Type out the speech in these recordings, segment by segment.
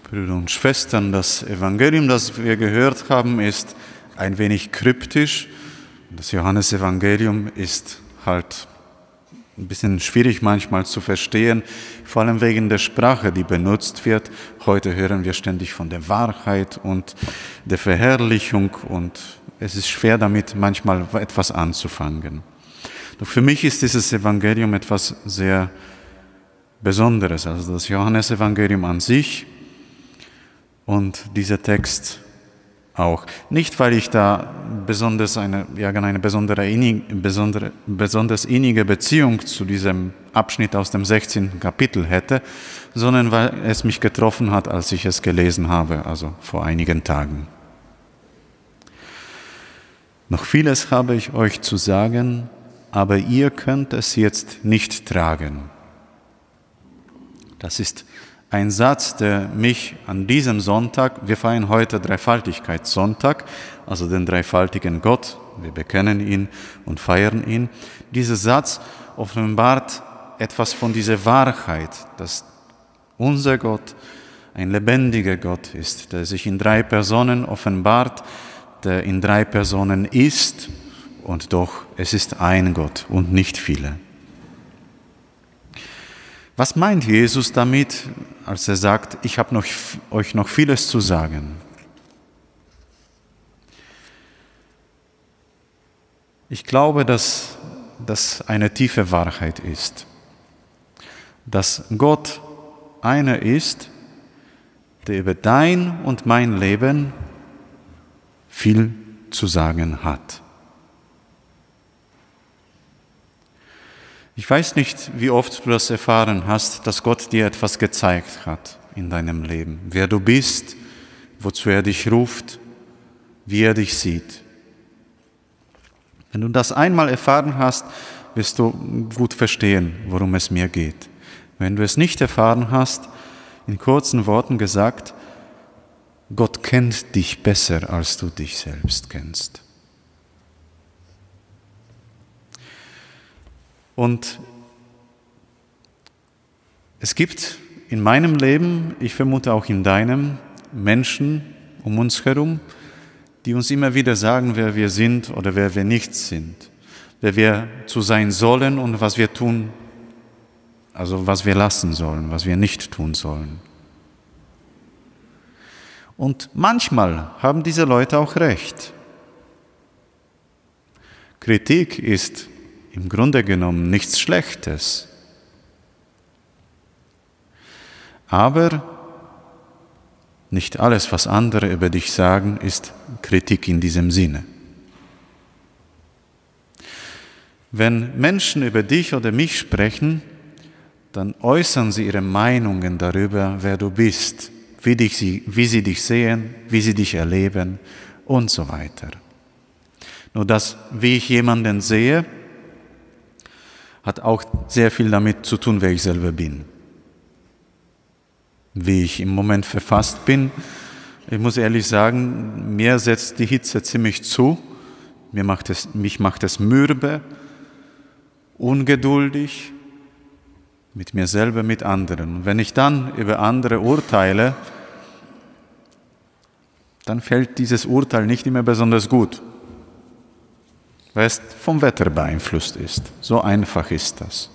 Brüder und Schwestern, das Evangelium, das wir gehört haben, ist ein wenig kryptisch. Das Johannesevangelium ist halt ein bisschen schwierig manchmal zu verstehen, vor allem wegen der Sprache, die benutzt wird. Heute hören wir ständig von der Wahrheit und der Verherrlichung und es ist schwer damit manchmal etwas anzufangen. Doch für mich ist dieses Evangelium etwas sehr Besonderes, also das Johannesevangelium an sich und dieser Text auch. Nicht, weil ich da besonders eine besonders innige Beziehung zu diesem Abschnitt aus dem 16. Kapitel hätte, sondern weil es mich getroffen hat, als ich es gelesen habe, also vor einigen Tagen. Noch vieles habe ich euch zu sagen, aber ihr könnt es jetzt nicht tragen. Das ist ein Satz, der mich an diesem Sonntag, wir feiern heute Dreifaltigkeitssonntag, also den dreifaltigen Gott, wir bekennen ihn und feiern ihn. Dieser Satz offenbart etwas von dieser Wahrheit, dass unser Gott ein lebendiger Gott ist, der sich in 3 Personen offenbart, der in 3 Personen ist und doch es ist ein Gott und nicht viele. Was meint Jesus damit, als er sagt, ich habe euch noch vieles zu sagen? Ich glaube, dass das eine tiefe Wahrheit ist, dass Gott einer ist, der über dein und mein Leben viel zu sagen hat. Ich weiß nicht, wie oft du das erfahren hast, dass Gott dir etwas gezeigt hat in deinem Leben. Wer du bist, wozu er dich ruft, wie er dich sieht. Wenn du das einmal erfahren hast, wirst du gut verstehen, worum es mir geht. Wenn du es nicht erfahren hast, in kurzen Worten gesagt, Gott kennt dich besser, als du dich selbst kennst. Und es gibt in meinem Leben, ich vermute auch in deinem, Menschen um uns herum, die uns immer wieder sagen, wer wir sind oder wer wir nicht sind, wer wir zu sein sollen und was wir tun, also was wir lassen sollen, was wir nicht tun sollen. Und manchmal haben diese Leute auch recht. Kritik ist im Grunde genommen nichts Schlechtes. Aber nicht alles, was andere über dich sagen, ist Kritik in diesem Sinne. Wenn Menschen über dich oder mich sprechen, dann äußern sie ihre Meinungen darüber, wer du bist, wie sie dich sehen, wie sie dich erleben und so weiter. Nur das, wie ich jemanden sehe, hat auch sehr viel damit zu tun, wer ich selber bin. Wie ich im Moment verfasst bin, ich muss ehrlich sagen, mir setzt die Hitze ziemlich zu, mich macht es mürbe, ungeduldig, mit mir selber, mit anderen. Und wenn ich dann über andere urteile, dann fällt dieses Urteil nicht immer besonders gut, weil es vom Wetter beeinflusst ist. So einfach ist das.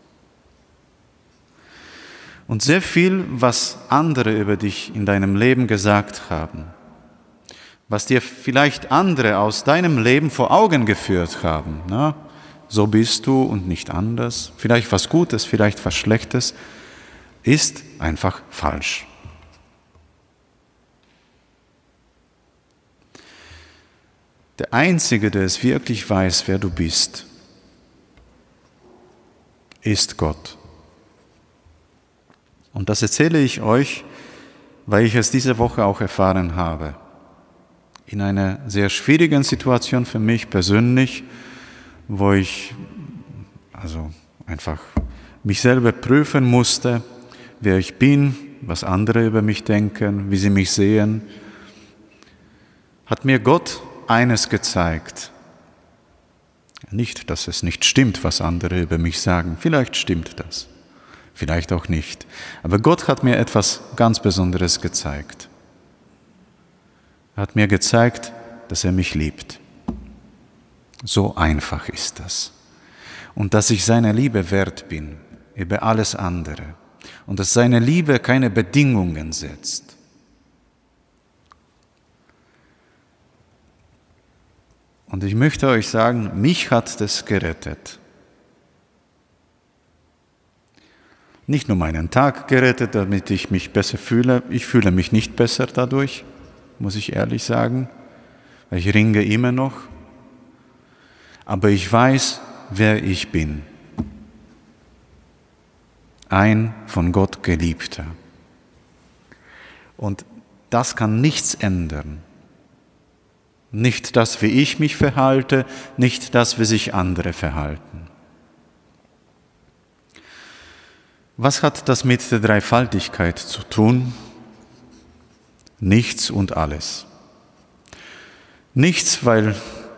Und sehr viel, was andere über dich in deinem Leben gesagt haben, was dir vielleicht andere aus deinem Leben vor Augen geführt haben, na, so bist du und nicht anders, vielleicht was Gutes, vielleicht was Schlechtes, ist einfach falsch. Der Einzige, der es wirklich weiß, wer du bist, ist Gott. Und das erzähle ich euch, weil ich es diese Woche auch erfahren habe. In einer sehr schwierigen Situation für mich persönlich, wo ich einfach mich selber prüfen musste, wer ich bin, was andere über mich denken, wie sie mich sehen, hat mir Gott eines gezeigt. Nicht, dass es nicht stimmt, was andere über mich sagen. Vielleicht stimmt das. vielleicht auch nicht. Aber Gott hat mir etwas ganz Besonderes gezeigt. Er hat mir gezeigt, dass er mich liebt. So einfach ist das. Und dass ich seiner Liebe wert bin, über alles andere. Und dass seine Liebe keine Bedingungen setzt. Und ich möchte euch sagen, mich hat das gerettet. Nicht nur meinen Tag gerettet, damit ich mich besser fühle. Ich fühle mich nicht besser dadurch, muss ich ehrlich sagen, weil ich ringe immer noch. Aber ich weiß, wer ich bin. Ein von Gott Geliebter. Und das kann nichts ändern. Nicht das, wie ich mich verhalte, nicht das, wie sich andere verhalten. Was hat das mit der Dreifaltigkeit zu tun? Nichts und alles. Nichts, weil,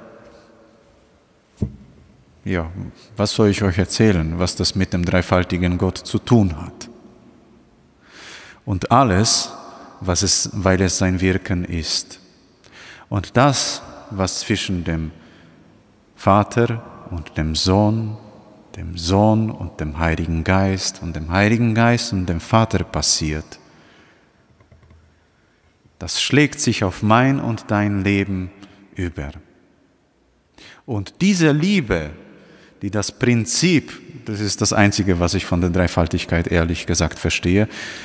ja, was soll ich euch erzählen, was das mit dem dreifaltigen Gott zu tun hat? Und alles, weil es sein Wirken ist. Und das, was zwischen dem Vater und dem Sohn und dem Heiligen Geist und dem Heiligen Geist und dem Vater passiert, das schlägt sich auf mein und dein Leben über. Und diese Liebe, die das Prinzip, das ist das Einzige, was ich von der Dreifaltigkeit ehrlich gesagt verstehe,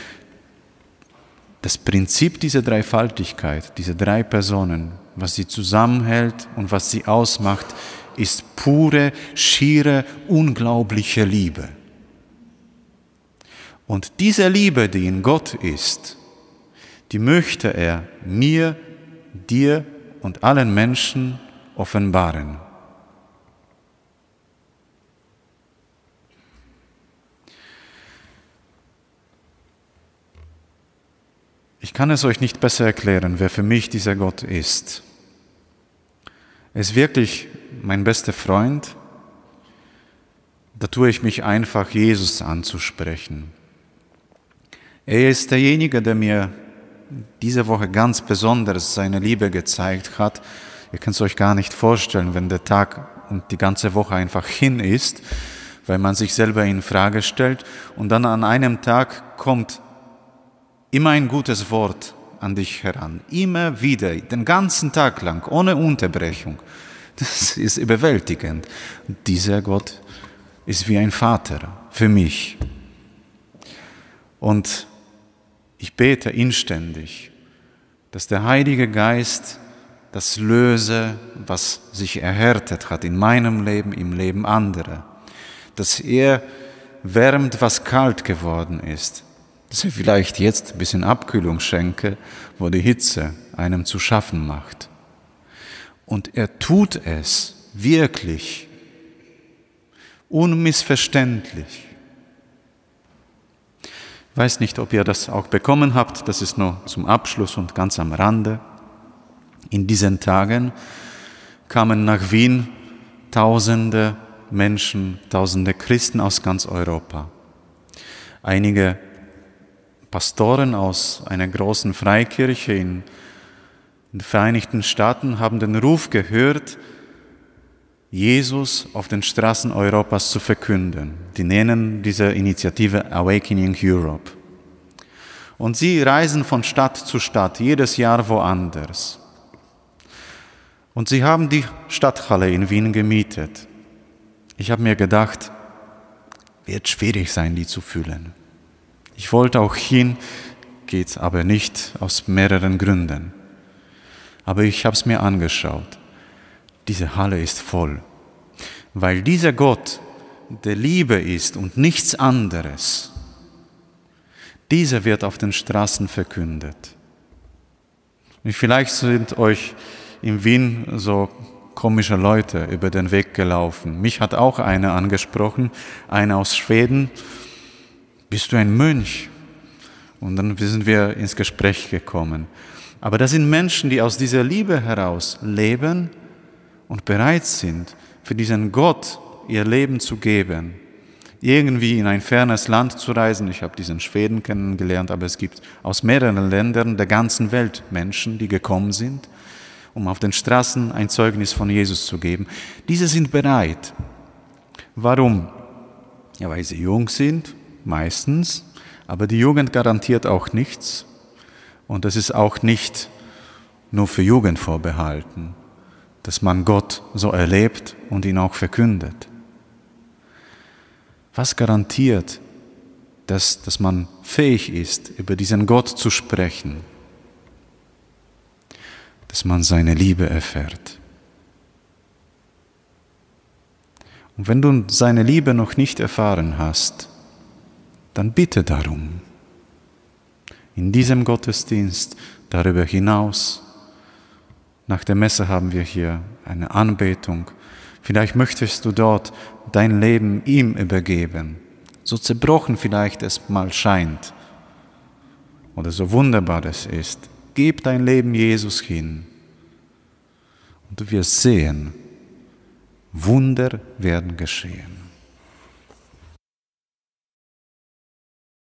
das Prinzip dieser Dreifaltigkeit, diese drei Personen, was sie zusammenhält und was sie ausmacht, ist pure, schiere, unglaubliche Liebe. Und diese Liebe, die in Gott ist, die möchte er mir, dir und allen Menschen offenbaren. Ich kann es euch nicht besser erklären, wer für mich dieser Gott ist. Er ist wirklich mein bester Freund. Da tue ich mich einfach, Jesus anzusprechen. Er ist derjenige, der mir diese Woche ganz besonders seine Liebe gezeigt hat. Ihr könnt es euch gar nicht vorstellen, wenn der Tag und die ganze Woche einfach hin ist, weil man sich selber in Frage stellt und dann an einem Tag kommt immer ein gutes Wort an dich heran. Immer wieder, den ganzen Tag lang, ohne Unterbrechung. Das ist überwältigend. Dieser Gott ist wie ein Vater für mich. Und ich bete inständig, dass der Heilige Geist das löse, was sich erhärtet hat in meinem Leben, im Leben anderer. Dass er wärmt, was kalt geworden ist. Dass er vielleicht jetzt ein bisschen Abkühlung schenke, wo die Hitze einem zu schaffen macht. Und er tut es wirklich, unmissverständlich. Ich weiß nicht, ob ihr das auch bekommen habt, das ist nur zum Abschluss und ganz am Rande. In diesen Tagen kamen nach Wien tausende Menschen, tausende Christen aus ganz Europa. Einige Pastoren aus einer großen Freikirche in den Vereinigten Staaten haben den Ruf gehört, Jesus auf den Straßen Europas zu verkünden. Die nennen diese Initiative Awakening Europe. Und sie reisen von Stadt zu Stadt, jedes Jahr woanders. Und sie haben die Stadthalle in Wien gemietet. Ich habe mir gedacht, wird schwierig sein, die zu füllen. Ich wollte auch hin, geht aber nicht aus mehreren Gründen. Aber ich habe es mir angeschaut. Diese Halle ist voll, weil dieser Gott, der Liebe ist und nichts anderes, dieser wird auf den Straßen verkündet. Und vielleicht sind euch in Wien so komische Leute über den Weg gelaufen. Mich hat auch einer angesprochen, einer aus Schweden. Bist du ein Mönch? Und dann sind wir ins Gespräch gekommen. Aber das sind Menschen, die aus dieser Liebe heraus leben und bereit sind, für diesen Gott ihr Leben zu geben, irgendwie in ein fernes Land zu reisen. Ich habe diesen Schweden kennengelernt, aber es gibt aus mehreren Ländern der ganzen Welt Menschen, die gekommen sind, um auf den Straßen ein Zeugnis von Jesus zu geben. Diese sind bereit. Warum? Ja, weil sie jung sind, meistens, aber die Jugend garantiert auch nichts. Und das ist auch nicht nur für Jugend vorbehalten, dass man Gott so erlebt und ihn auch verkündet. Was garantiert, dass man fähig ist, über diesen Gott zu sprechen? Dass man seine Liebe erfährt. Und wenn du seine Liebe noch nicht erfahren hast, dann bitte darum. In diesem Gottesdienst, darüber hinaus, nach der Messe haben wir hier eine Anbetung. Vielleicht möchtest du dort dein Leben ihm übergeben, so zerbrochen vielleicht es mal scheint oder so wunderbar es ist. Gib dein Leben Jesus hin und du wirst sehen, Wunder werden geschehen.